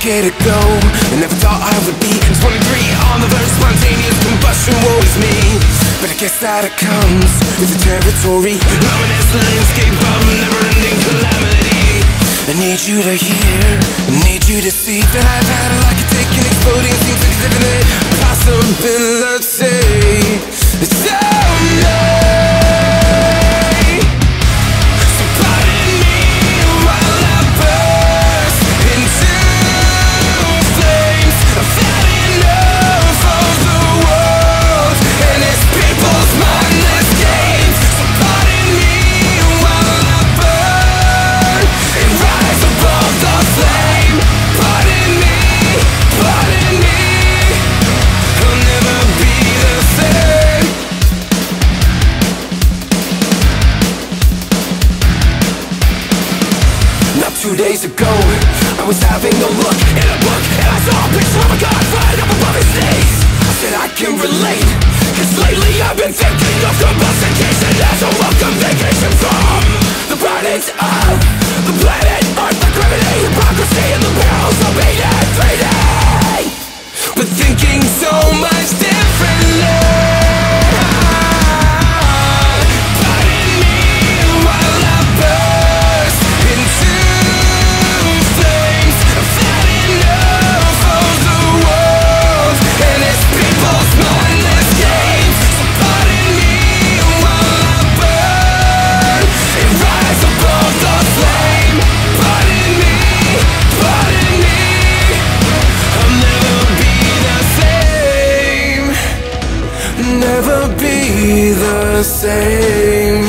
scared to go. I never thought I would be 23 on the verge of spontaneous combustion. Woe is me, but I guess that it comes with the territory. Ominous landscape of never-ending calamity. I need you to hear, I need you to see that I've had a like a taking, exploding, seems like infinite possibility. Someday, so pardon me while I burst into flames. I've had enough of the world and its people's mindless games. So pardon me while I burn and rise above the flame. Pardon me, pardon me, I'll never be the same. Not 2 days ago, I was having a look in a book, and I saw a picture of a god right up above his knees. I said I can relate, cause lately I've been thinking of combustion as a welcome vacation from the burdens of the planet Earth, the gravity, hypocrisy, and the perils of being 3D. But thinking so much differently. Pardon me while I burst into flames. I've had enough of the world and its people's mindless games. So pardon me while I burn and rise above the flame. Pardon me, I'll never be the same. Never be the same.